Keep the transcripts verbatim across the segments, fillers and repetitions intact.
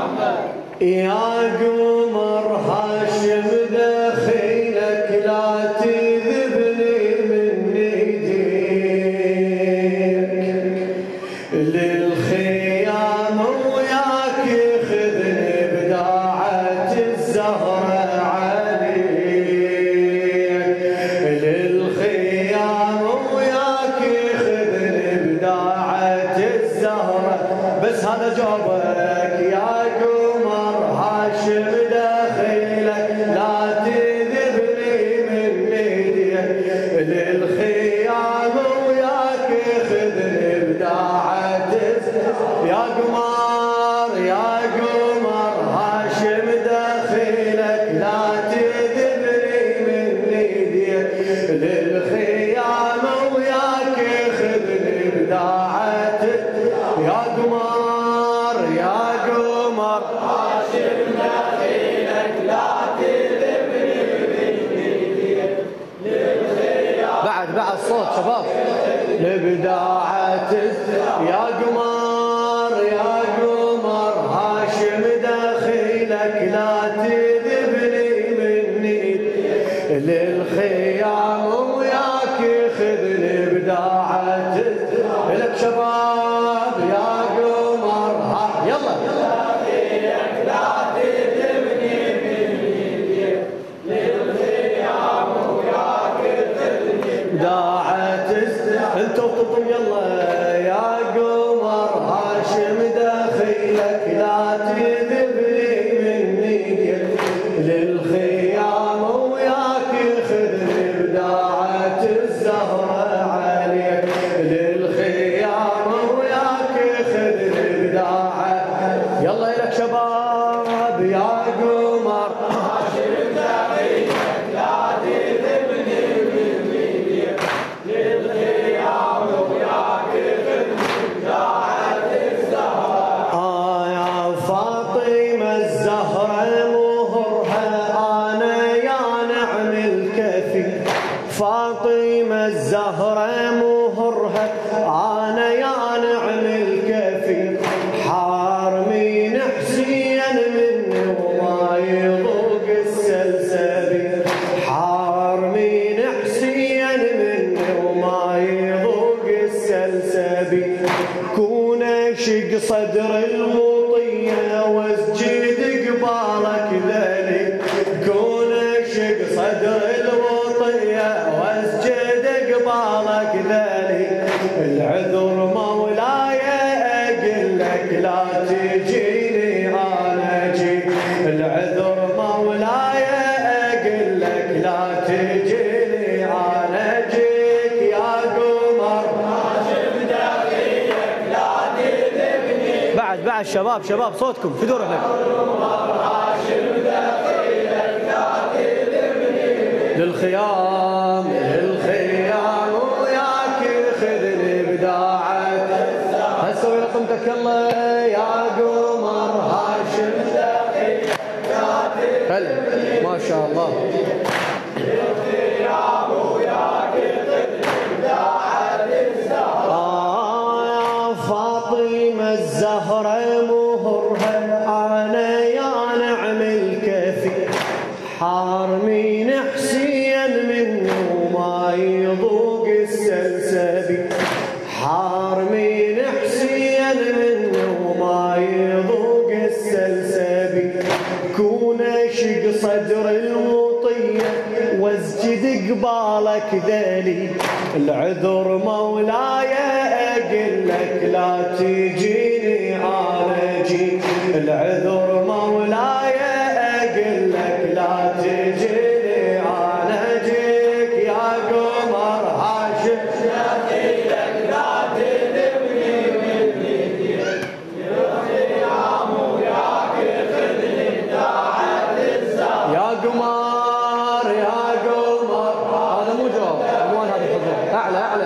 يا قمر هاشم دخيلك لا تذبني من ايديك للخيام وياك خذني بداعة الزهرة عليك للخيام وياك خذني بداعة الزهرة بس هذا جوابك يا قمر هاشم دخيلك لا تذبني من ايديك للخيام وياك خذني بداعة يا قمر يا قمر هاشم دخيلك لا تذبني من ايديك للخيام وياك خذني بداعة يا قمر يا قمر هاشم دخيلك لا تذبني من ايديك للخيام بعد بعد صوت شباب لبداعة يا قمر يا قمر هاشم دخيلك لا تذبني من ايديك للخيام وياك خذني بداعة لك شباب يا قمر يلا دخيلك لا تذبني من ايديك للخيام وياك خذني بداعة انتو طبوا يلا يا قمر هاشم دخيلك لا تذبني من ايديك للخيام وياك خذني بداعة الزهرة عليك للخيام وياك خذني بداعة يلا لك شباب يا قمر هاشم دخيلك لا تذبني من ايديك للخيام وياك خذني بداعة الزهرة آه يا فاطمة الزهرة مهرها أنا يا نعم الكفي فاطمة الزهرة مهرها أنا يا نعم الكفي حارمين حسين مني وما يضوق السلسبي حارمين حسين مني وما يضوق السلسبي كون اشق صدر المطية واسجد قبالك ذلي كون اشق صدر المطية واسجد قبالك ذلي العذر مولاي اقل لك لا تجيني انا اجي العذر مولاي اقل لك لا تجيني انا اجيك يا قمر هاشم دخيلك لا تذبني بعد بعد شباب شباب صوتكم في دور لك هاشم دخيلك لا تذبني للخيام للخيام وياك خذني بداعة هسوي رقمتك يلا يا قمر هاشم دخيلك لا هلا ما شاء الله للخيام وياك خذني بداعة الزهرة آه يا فاطمة الزهرة مهرها أنا يا نعم الكفي حارمين حسين منه وما يضوق السلسبي حارمين حسين منه وما يضوق السلسبي كون اشق صدر المطية واسجد قبالك ذلي العذر مولاي اقل لك لا تجيني انا اجي العذر مولاي اقل لك لا تجيني انا اجيك يا قمر هاشم دخيلك لا تذبني من ايديك للخيام وياك خذني بداعة الزهرة يا قمر يا قمر هذا مو جواب مو هذا الحضور اعلى اعلى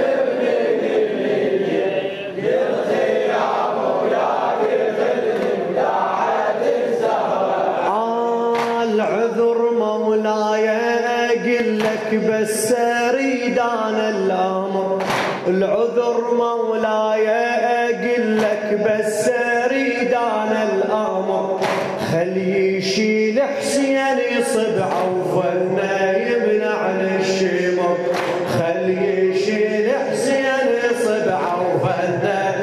للخيام وياك خذني بداعة الزهرة العذر مولاي اقل لك بس اريد انا الامر العذر مولاي اقل لك بس اريد سريدان الامر خلي يشيل حسين يصب عوفنا يمنع الشمر خلي يشيل حسين يصب عوفنا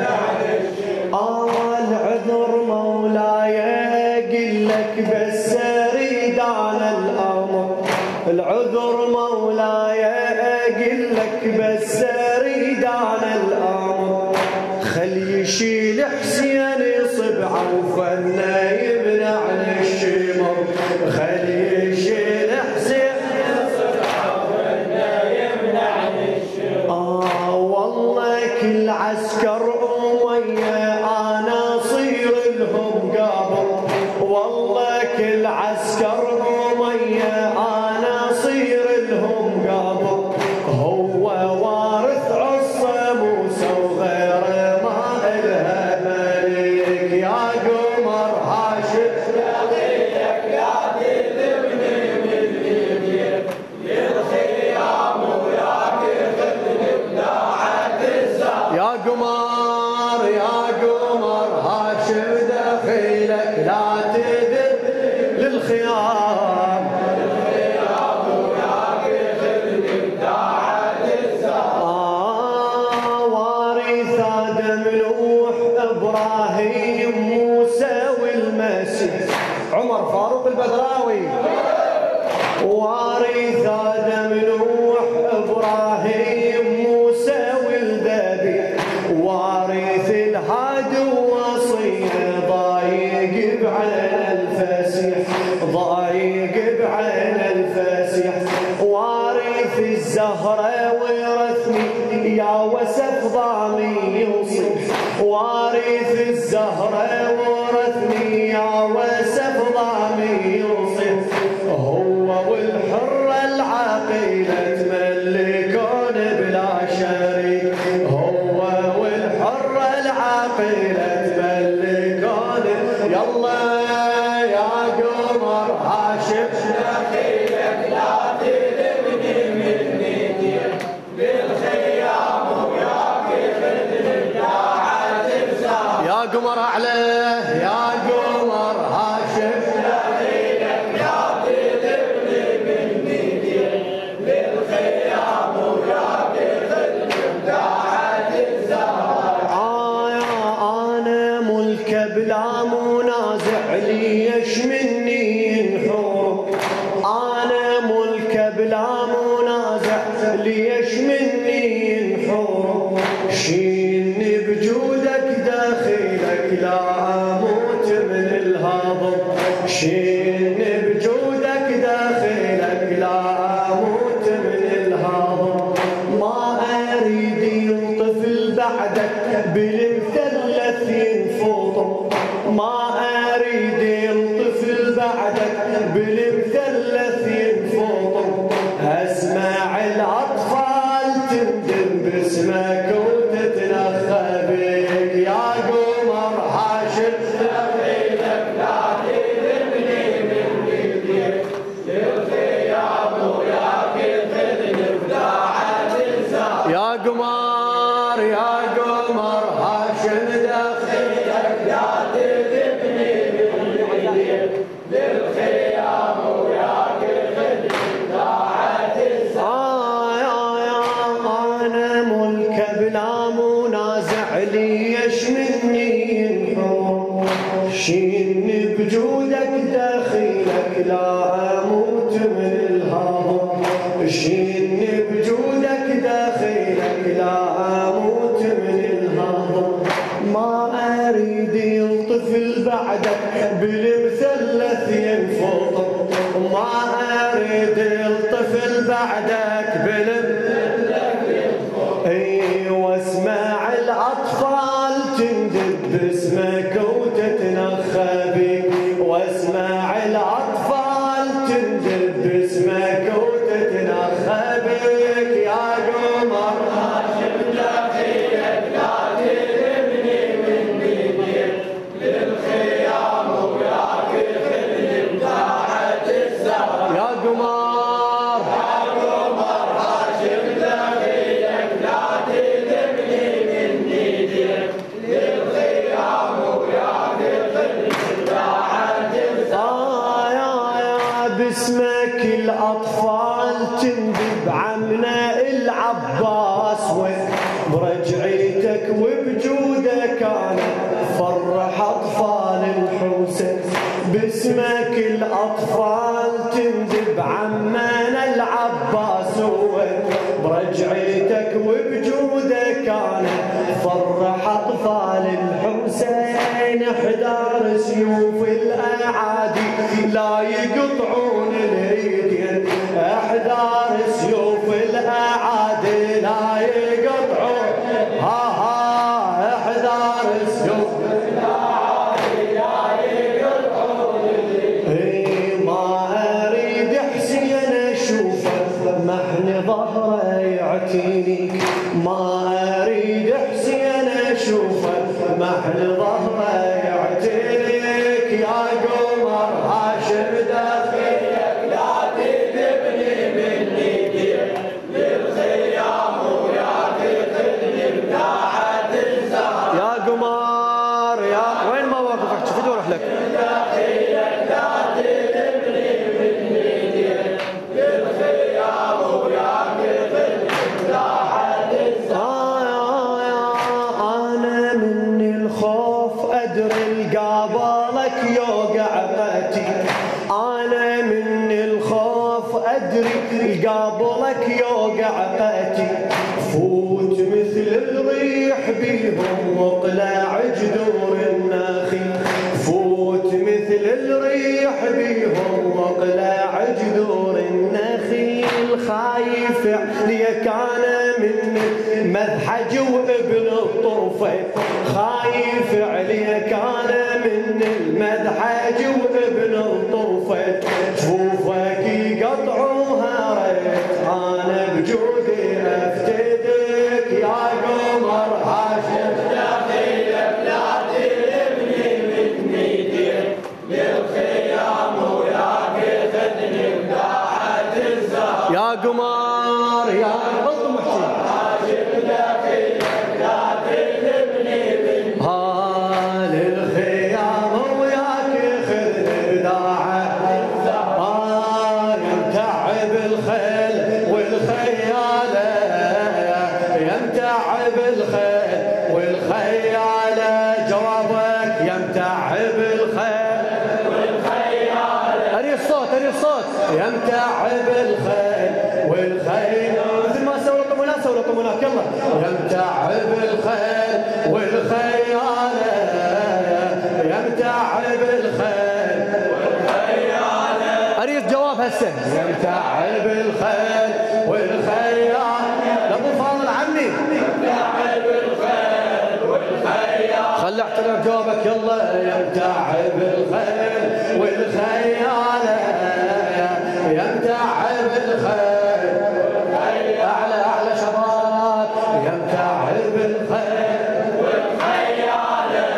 آه العذر مولاي اقول لك بس سريدان الامر العذر مولاي اقول لك بس سريدان الامر خلي يشيل حسين يصب عوفنا يمنع الشمر خلي يشيل حسين يصب عوفنا يمنع الشمر آه والله كل عسكر أمية أنا صير لهم قابل والله كل عسكر أمية أنا صير لهم قابل هو وارث عصا موسى وغيره ما إلها ملك يا قمر هاشم يعطيك يا تذبني من يديك للخيام وياك ابداعك الزهر يا قمر يا قمر هاشم دخيلك لا تذب للخيام ابراهيم موسى والمسيح عمر فاروق البدراوي وارث ادم نوح ابراهيم موسى والذبيح وارث الهاد وصيه ضايق بعين الفسيح ضايق بعين الفسيح وارث الزهره ورثني يا وسف ضامي يوصف وارث الزهره ورثني يا وسف ضامي يوصف هو والحره العقيله تملكون بلا شريك هو والحره العقيله تملكون يلا يا قمر هاشم دخيلك لا تذبني من ايديك بالخيام وياك يا قمر عليه يا قمر هاشم دخيلك يا تذبني من ايديك بالخيام وياك ابداعك الزهر انا ملك بلا منازع ليش مني ينحور انا ملك بلا منازع ليش مني ينحور شيلني بجودك داخلك لا اموت من الهضم شيلني بجودك داخلك لا اموت من الهضم ما اريد ينطفل بعدك بالمثلث ينفطر ما اريد ينطفل بعدك بالمثلث ينفطر اسمع الاطفال تندم باسمك وتتنخى بك يا قمر هاشم دخيلك لا تذبني من ايديك للخيام وياك خذني ابداعك الزهر يا قمر يا قمر هاشم دخيلك لا تذبني من ايديك للخيام وياك خذني ابداعك الزهر انا ملك بلا منازع ليش مني ينحور شيلني بجودك داخلك لا اموت من الهضم شيلني بجودك داخلك لا اموت من الهضم ما اريد ينطفل بعدك بالمثلث ينفطر ما اريد ينطفل بعدك بالمثلث ينفطر اي واسمع الاطفال تندب باسمك وتتنخى بك واسمع الاطفال تندب باسمك وتتنخى بك يا قمر هاشم دخيلك لا تذبني من ايديك للخيام وياك خذني ابداعك الزهر يا قمر يا قمر هاشم دخيلك لا تذبني من ايديك للخيام وياك الأطفال تندب عمنا العباس، وبرجعيتك وبجودك أنا فرح أطفال الحسين. باسمك الأطفال تندب عمنا العباس، وبرجعيتك وبجودك أنا فرح أطفال الحسين. احذر سيوف الأعادي لا يقطعون الإيدين، احذر سيوف الأعادي لا يقطعون، ها ها احذر سيوف الأعادي لا يقطعون الإيدين. ما أريد حسين أشوفه محن ظهره يعتيني، ما أريد حسين أشوفه محن ظهره يعتنيك. يا قمر هاشم داخلك لا تذبني من ايديك للخيام وياك خذني بتاعة الزهر. يا قمر يا وين ما واقفك شوف اروح لك. داخلك لا تذبني من ايديك للخيام وياك خذني بتاعة الزهر. انا من الخوف ادري قابلك يوقع ماتي، انا من الخوف ادري قابلك يوقع ماتي. فوت مثل الريح بيهم واقلع جذور النخيل، فوت مثل الريح بيهم واقلع جذور النخيل. خايف عليك انا من المذحج وابن الطوفه، خايف عليك انا من المذحج وابن الطوفه. شوفك يقطعوها ريت انا بجودي افتدك. يا قمر هاشم داخلك لا تلمني من ايديك للخيام وياك خذني بتاعة الزهر. يا قمر يا قمر هاشم داخلك لا تلمني من ها للخيام وياك خذني بتاعة الزهر. آه يمتعب الخيل والخيالة، يمتعب الخيل والخيالة. جوابك يمتعب الخيل والخيالة. اري الصوت اري الصوت. يمتعب الخيل والخيالة مثل ما سووا لكم هناك سووا لكم هناك. يلا يمتعب الخيل والخيالة، يمتعب الخيل والخيالة. اريد جواب هسه. يمتعب الخيل والخيالة. ابو فاضل عمي يمتعب الخيل والخيالة. خلي اعترف جوابك. يلا يمتعب الخيل والخيالة، يمتعب الخيل والخيالة. اعلى اعلى شباب. يمتعب الخيل والخيالة،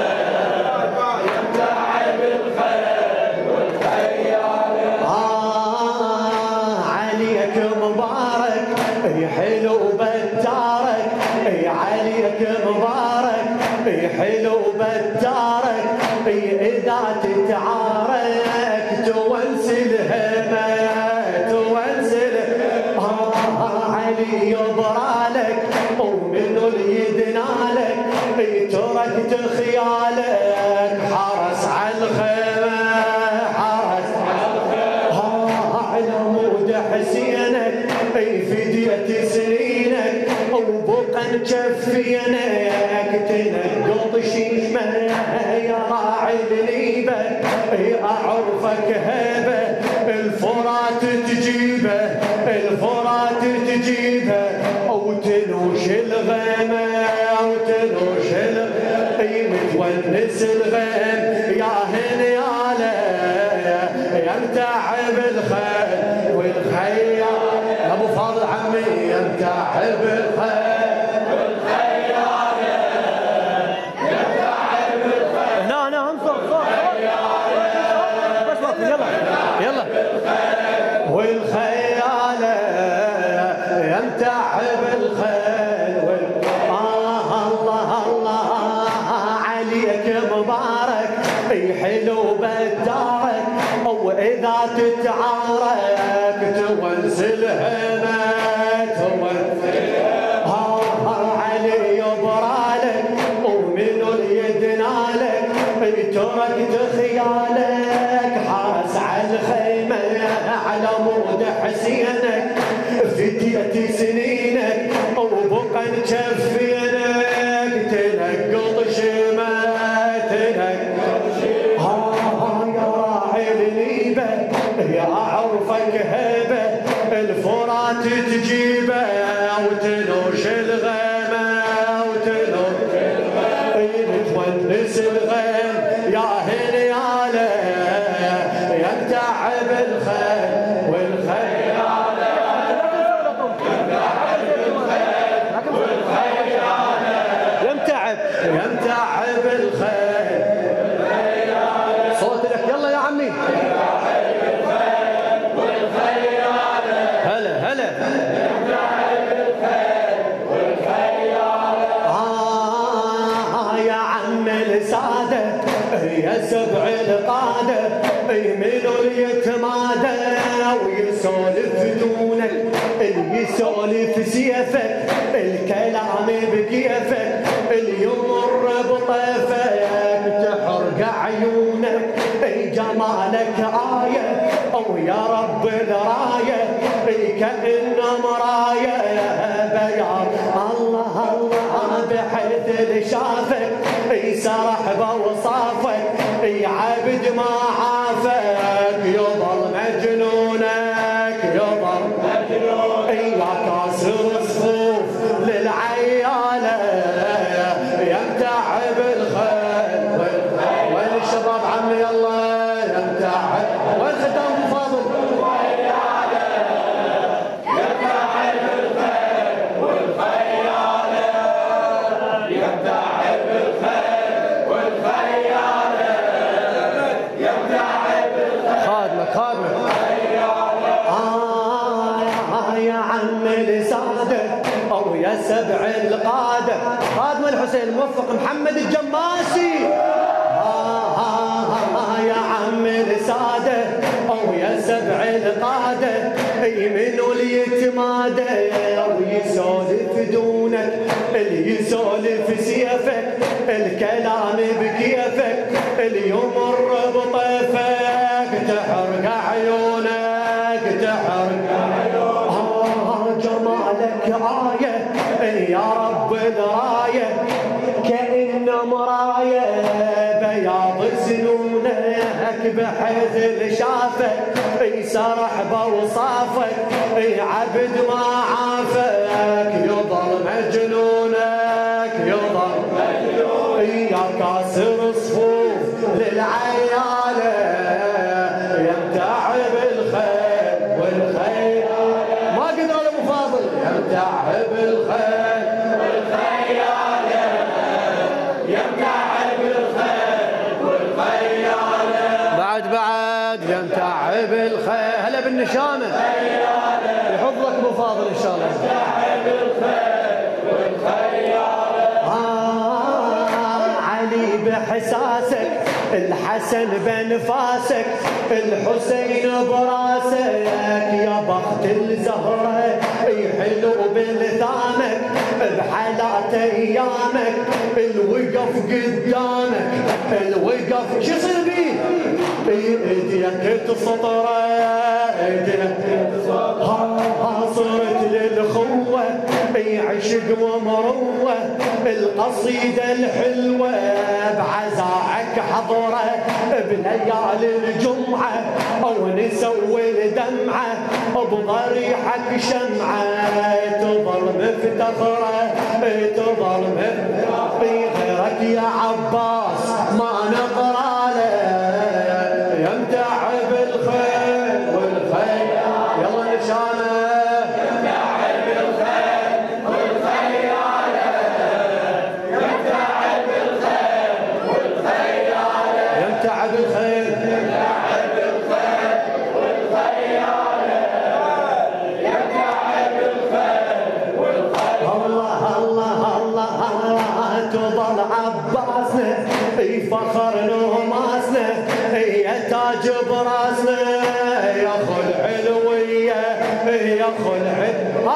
يمتعب الخيل والخيالة. آه عليك مبارك يا حلو بتارك، يا عليك مبارك يا حلو بتارك. اذا تتعارك تونس الهمة تونس الهمة. آه علي يبرالك ومنو اللي يدنالك، تركت خيالك حرس على الخيمة حرس على الخيمة. على مود حسينك فديت سنينك وبقى جفينك تنقض شيمة. يا راعي النيبة اعرفك هبة، الفرات تجيبه الفرات تجيبه وتنوش الغيمة وتنوش الغيمة. متونس الغيم يا هنيالة، يمتعب الخيل والخيال. ابو فاضل عمي يمتعب الخيل والخيال، يمتعب الخيل. هنا هنا هم صوت صوت بس وقف. يلا يلا والخيال يمتعب الخيل. آه الله الله عليك مبارك حلو بدارك، واذا تتعارك تونس الهمة تونس الهمة علي يبرالك ومن اليد نالك تركت خيالك حاس على الخيمة على مود حسينك فديت سنينك وبقى نشفينك تنقط شمة تنقط شمة يا راعي النيبة يا عرفك هبة الفرات تجيبه وتنوش الغيمة وتنوش الغيمة تونس الغيم يا هنيالة يا متعب الخيل والخيل يا متعب يا متعب الخيل صوت لك يلا يا عمي هلا هلا آه يا عم السادة يا سبع القادة يميلوا اليتمادى ويسولف دونك اللي يسولف سيفك الكلام بكيفك اللي يمر بطيفك تحرق عيونك جمالك آية أو يا رب الراية كأن مراية بياض الله الله بحيث اللي شافك يسرح بوصافك يعبد ما عافك يظل مجنونك يظل مجنونك يا كاسر الصفوف للعيالة يا متعب الخيل وين الشباب عمي يلا يا متعب وين خدام ابو فاضل أو يا سبع القادة خادم الحسين الموفق محمد الجماسي آه آه آه يا عم السادة أو يا سبع القادة يمنوا اليتمادة ويسولف دونك اللي يسولف سيفك الكلام بكيفك اللي يمر بطيفك تحرق عيونك تحرق عيونك جمالك آية يا رب دراية كأن مراية بياض سنونك بحيث اللي شافك يسرح بوصافك يعبد ما عافك يظل مجنونك يظل مجنونك يا كاسر صفوف للعيالة يا متعب الخيل والخيل ما قدروا ابو فاضل يا متعب الخيل والخيالة يا متعب الخيل والخيالة بعد بعد يا متعب الخيل هلا بالنشامة يحفظك ابو فاضل ان شاء الله متعب الخيل والخيالة آه علي بحساسك الحسن بنفاسك الحسين براسك يا بخت الزهرة يحلو بلثامك بحالات ايامك الوقف قدامك الوقف شو يصير بيه ايديك تسطره ايديك ها صرت للخوة عشق ومروة القصيدة الحلوة بعزاعك حضرة بليالي الجمعة او نسوي الدمعة بضريحك شمعة تظل مفتخرة تظل مفتخرة غيرك يا عباس ما نقرأ له يا متعب الخيل والخيل يلا نشانه تعب الخير تعب الخير والخيالة يا تعب الخير والخيالة الله الله الله تظل عباسنا فخر نوماسنا يا تاج براسنا يا خل علوية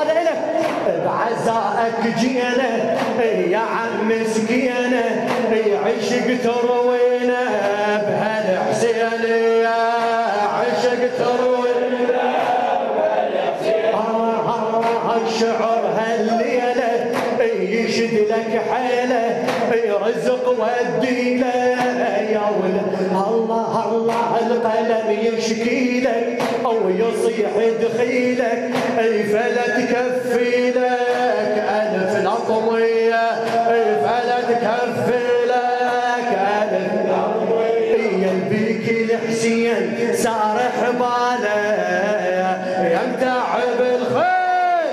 هذا إلك بعزائك جينا يا عم سكينة عشق تروينا بهالحسين يا عشق تروينا بهالحسين الشعر هالليلة يشد لك حيله رزق وديله يا ولد الله الله القلم يشكي لك او يصيح دخيلك فلا تكفي لك الف الاطميه فلا تكفي لك الف الاطميه يبيك الحسين صار حباله يا متعب الخير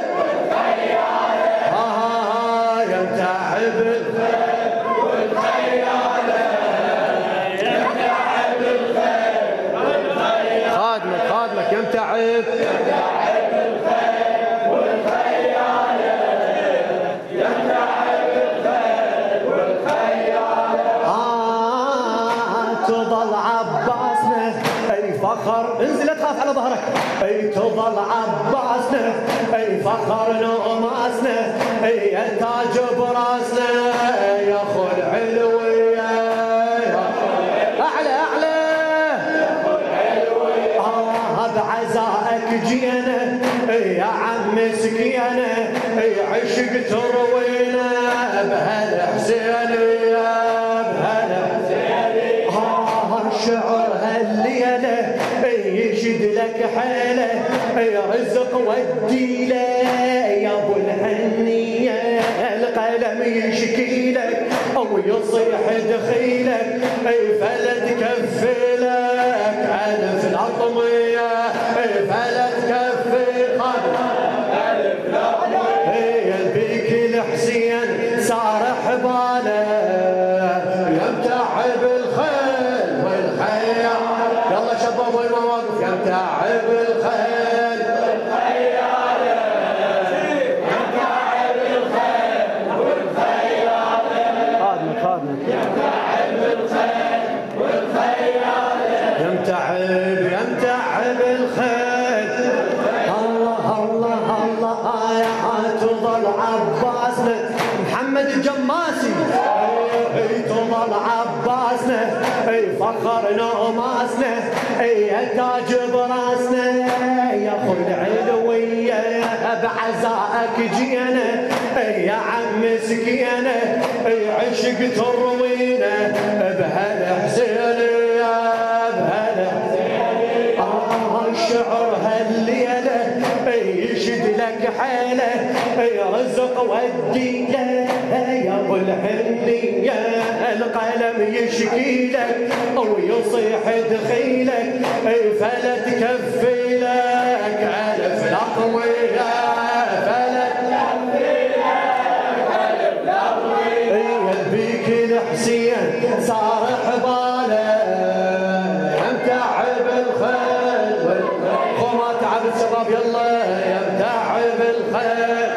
تعب الخير والخيالة يا متعب الخير والخيالة خادمك خادمك يا متعب يا متعب الخير والخيالة يا متعب الخير والخيالة آه تظل عباسنا اي فخر انزل لا تخاف على ظهرك اي تظل عباسنا اي فخر نوماسنا اي تاج براسنا يا خو العلوية اعلى اعلى يا خو العلوية اه بعزائك جينا يا عم سكينة عشق تروينا بهالحسين يا بهالحسين اه الشعر هالليلة يشد لك حيله رزق وديله يا ابو الهنيه القلم يشكي لك او يصيح دخيلك فلا تكفي لك الف الاطميه فلا تكفي الف الاطميه يبيك الحسين صار حباله يا متعب الخيل والخيال يلا شباب وين ما واقف يا متعب الخيل والخيالة يا متعب الخيل والخيالة خادمك خادمك يا متعب الخيل والخيالة يا متعب يا متعب الخيل الله الله الله يا تظل عباسنا محمد الجماسي تظل عباسنا فخر نوماسنا يا تاج براسنا يا خو العلوية بعزائك جينا يا عم سكينة عشق تروينا بهالحسين يا بهالحسين آه الشعر هالليلة يشد لك حيله رزق وديله يا ابو الحنيه القلم يشكي لك او يصيح دخيلك فلا تكفي لك الف الاطويه فلا تكفي لك الف الاطويه يبيك الحسين صار حباله يا متعب الخيل وما تعب الشباب يلا يا متعب الخيل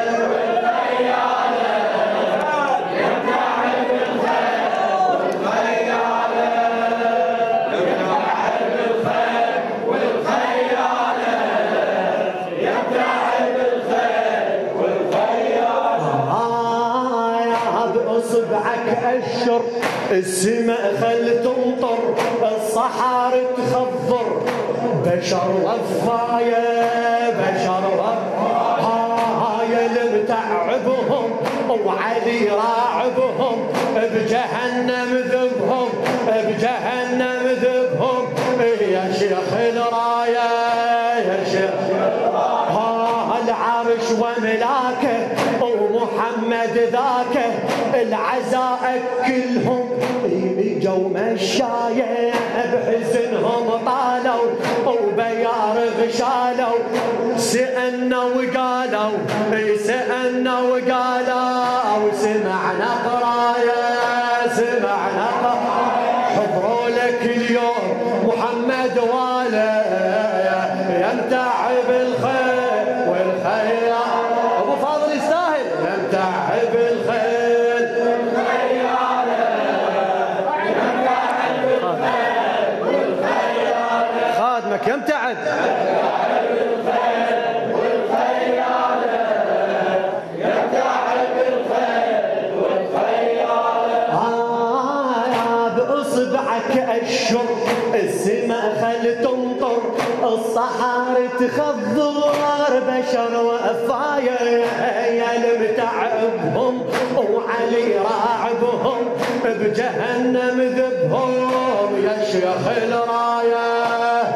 اصبعك اشر السماء خل تمطر الصحاري تخضر بشر وفايا بشر وفايا المتعبهم وعلي راعبهم بجهنم ذبهم بجهنم ذبهم يا شيخ الراية يا شيخ ها العرش وملاكه ومحمد ذاك العزاء كلهم اجوا مشايه بحزنهم طالوا وبيار غشالوا سألنا وقالوا سألنا وقالوا سمعنا قرايه سمعنا قرايه حضروا لك اليوم محمد والا يا متعب الخير والخير ابو فاضل يستاهل يا متعب الخير والخير يا متعب الخير والخير خادمك يا متعب الخير والخير الشر السما خل تمطر الصحاري تخضر بشر وفايا يا المتعبهم وعلي راعبهم بجهنم ذبهم يا شيخ الرايه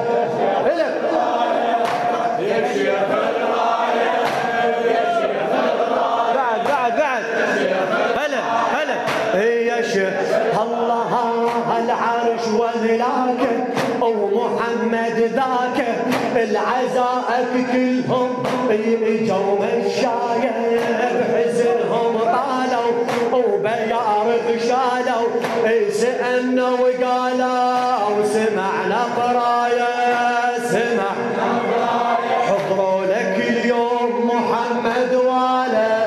يا شيخ الرايه يا شيخ الرايه بعد بعد بعد هلا هلا يا شيخ الله العرش وذلاك ومحمد ذاك العزائك كلهم اجوا مشايا بحزنهم طالوا وبيارق شالوا سألنا وقالوا سمعنا قرايا سمعنا قرايا حضروا لك اليوم محمد والا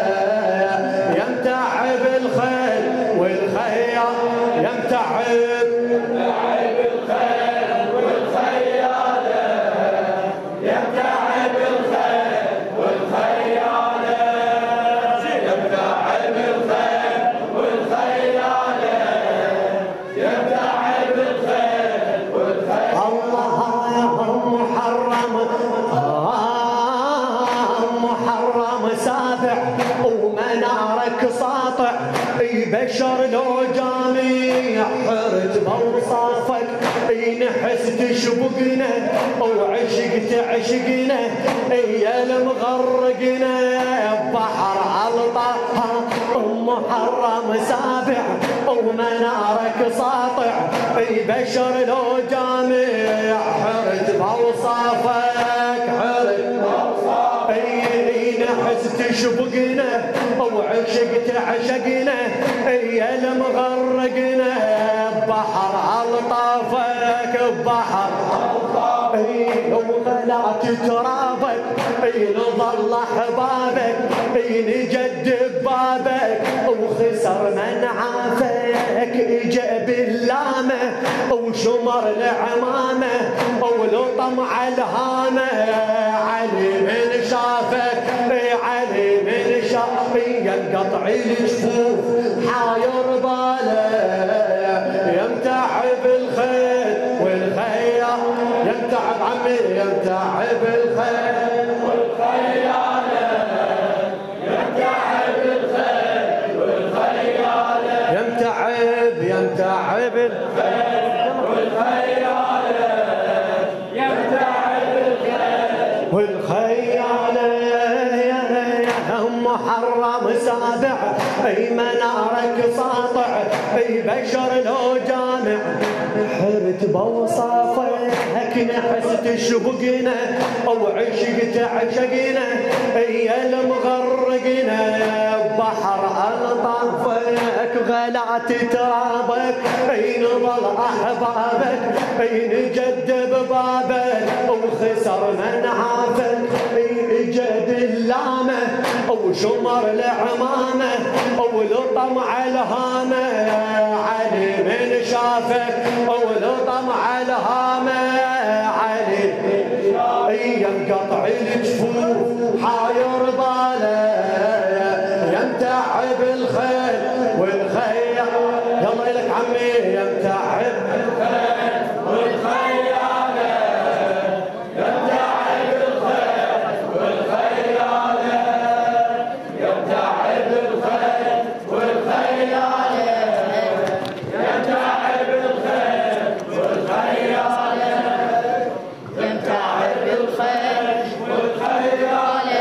يمتعب الخيل والخيال يمتعب يمتعب الخيل والخيال يمتعب الخيل والخيال يمتعب الخيل والخيال يمتعب الخيل والخيال الله يا محرم محرم سابع ومنارك ساطع بشر لو جامع حرت بوصافك نحس تشبقنا وعشق تعشقنا يا المغرقنا بحر الطه محرم سابع ومنارك ساطع بشر لو جامع حرت بوصافك حرت نحس تشبقنا وعشق تعشقنا يا المغرقنا بحر الطافك بحر وغلات ترابك نظل احبابك نجدب بابك وخسر من عافك اجا باللامه وشمر العمامه ولطم على الهامه علي من شافك علي من شافك ينقطع الجفوف حاير باله يمتعب الخيل والخيال يمتعب عمي يمتعب الخيل والخيال يمتعب الخيل والخيال يمتعب يمتعب الخيل والخيال يمتعب الخيل والخيال يا محرم سابع اي منارك ساطع اي بشر لو جامع حرت بوصافك نحس تشبقنا او عشق تعشقنا يا المغرقنا بحر الطافك غلات ترابك اي نضل احبابك اي نجدب بابك وخسر من عافك اي اجا باللامه او شمر العمامه او لطم على الهامه علي من شافك او لطم على الهامه علي ينقطع الجفوف حاير باله يمتعب الخيل والخيال يلا لك عمي يمتعب الخيل والخيال يمتعب الخيل والخيال يمتعب الخيل والخيال يمتعب الخيل والخيال يمتعب الخيل والخيال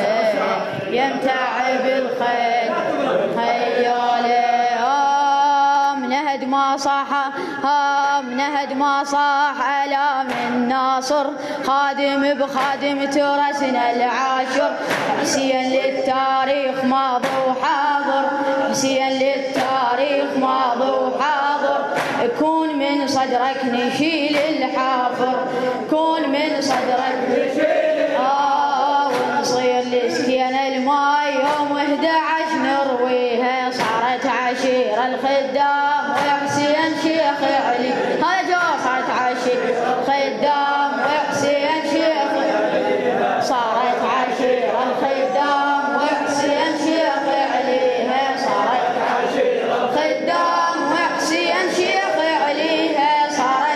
يمتعب الخيل خياله هام نهد ما صاح هام نهد ما صاح على من ناصر خادم بخادم ترسنا العاشر حسين للتاريخ ماضي وحاضر حسين للتاريخ ماضي وحاضر كون من صدرك نشيل الحافر كون من صدرك نشيل آه ونصير لسكين الماي يوم احد عشر نرويها صارت عشيرة الخدام وحسين شيخ علي هاجو صارت عشيرة الخدام وحسين شيخ صارت عشيرة الخدام وحسين شيخ عليها صارت عشيرة الخدام وحسين شيخ عليها صارت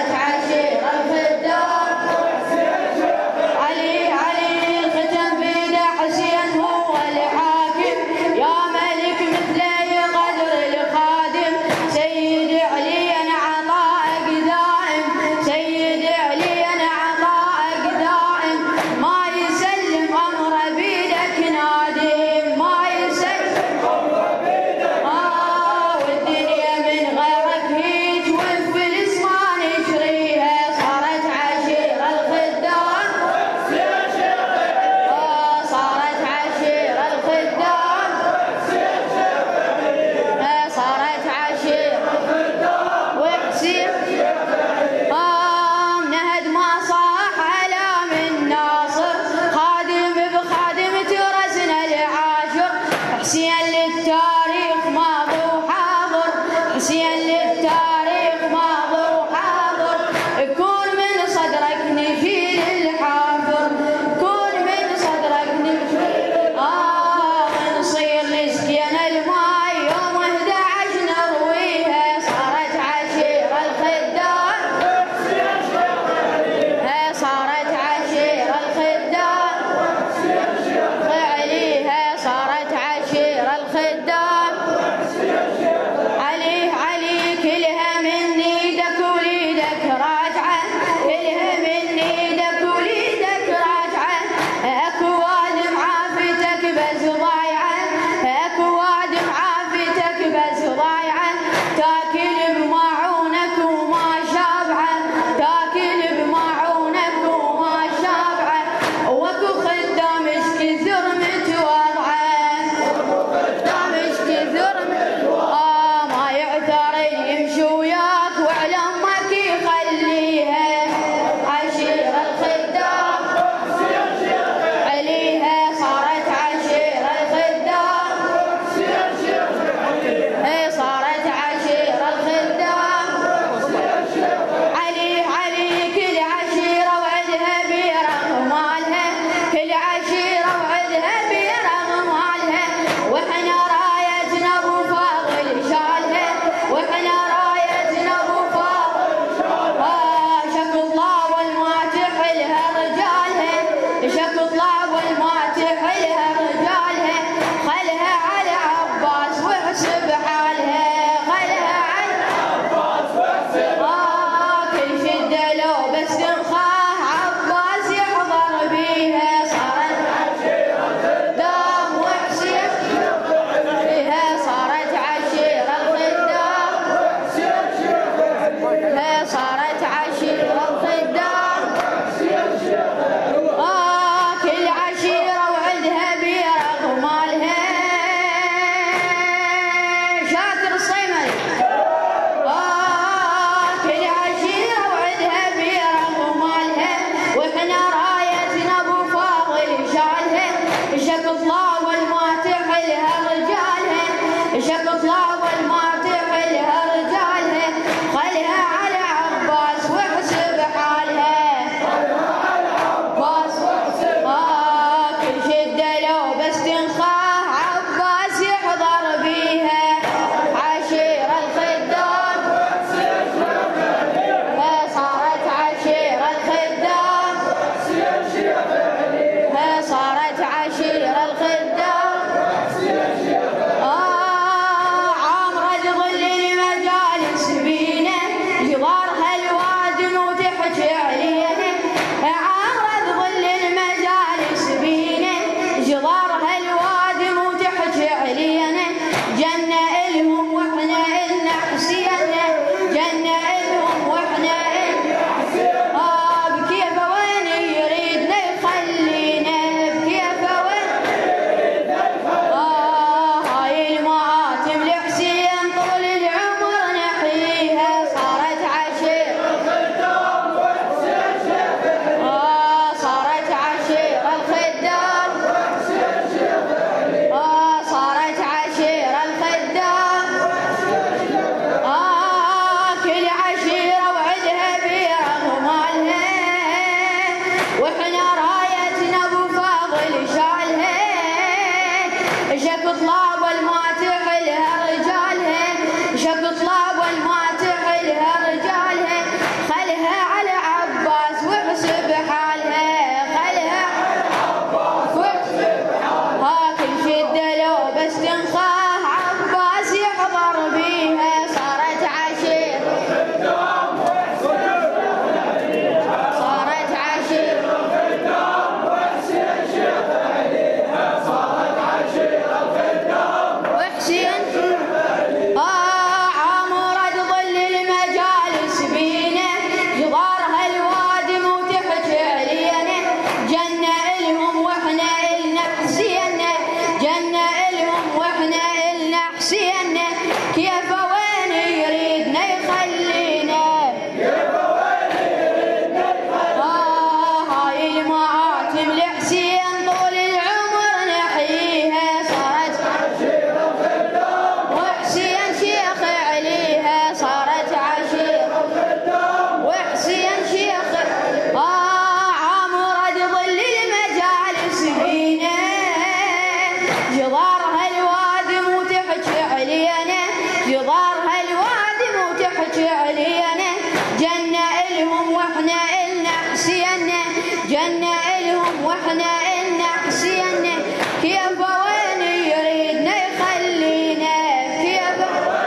إلهم واحنا إلنا حسين، جنة إلهم واحنا إلنا حسين، كيف وين يريدنا يخلينا، كيف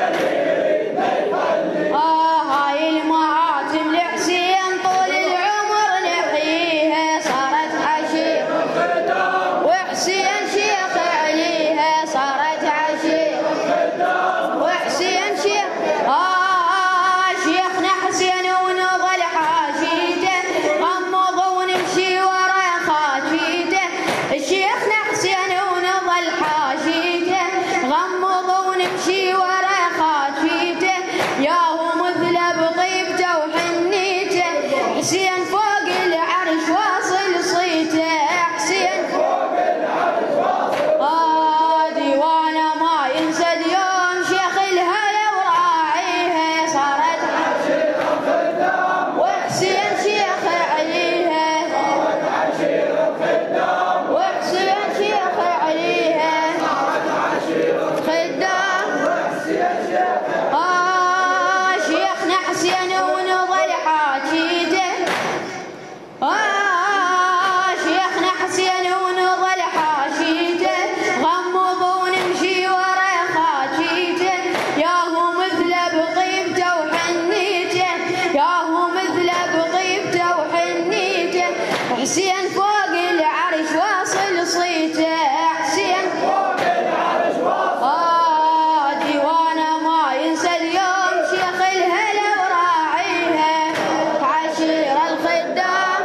آه هاي المعاتم لحسين طول العمر نحييها صارت عشيرة، وحسين شيخ عليها صارت عشيرة، وحسين شيخ آه شيخنا حسين ونظل حاشيته، غمض ونمشي ورا خاشيته، شيخنا حسين ونظل حاشيته، غمض ونمشي ورا خاشيته، ياهو مثل بغيبته وحنيته، حسين فوق العرش واصل صيته، حسين فوق العرش واصل آه ديوانه ما ينسى اليوم شيخ الهلا وراعيها صارت عشيرة خدام، وحسين شيخ عليها صارت عشيرة خدام، وحسين شيخ عليها صارت عشيرة خدام، وحسين شيخ آه شيخنا حسين ونظل حاجيته، آه شيخنا حسين ونظل حاشيته، غمض ونمشي ورا خاشيته، ياهو مثل بغيبته وحنيته، ياهو مثل بغيبته وحنيته، حسين فوق العرش واصل صيته، حسين فوق العرش واصل آه ديوانه ما ينسى اليوم شيخ الهلا وراعيها، عشيرة الخدام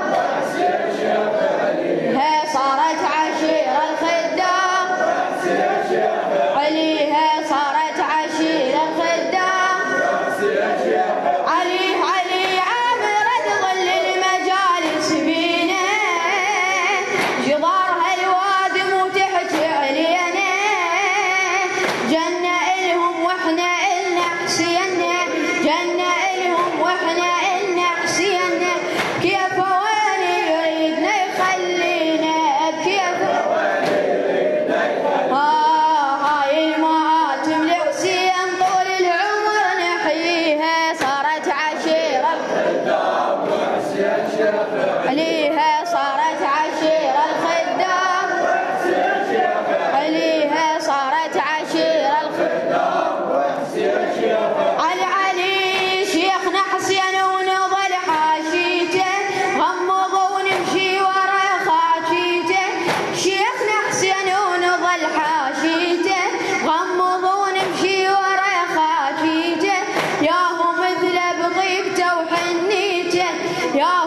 هي صارت عشيرة الخدام، عليها صارت عشيرة الخدام، علي علي عامرة ظل المجالس بينا، جدارها الوادم وتحكي علينا، جنة إلهم واحنا إلنا حسين، جنة إلهم واحنا إلنا حسين، كيف وين يريدنا يخلينا، كيف آه هاي المعاتم لحسين طول العمر نحييها صارت عشيرة عليها صارت عشيرة الخدام، عليها صارت عشيرة الخدام، علي علي شيخنا حسين ونظل حاشيته، غمض ونمشي ورا خاشيته، شيخنا حسين ونظل حاشيته، غمض ونمشي ورا خاشيته، ياهو مثل بغيبته وحنيته، يا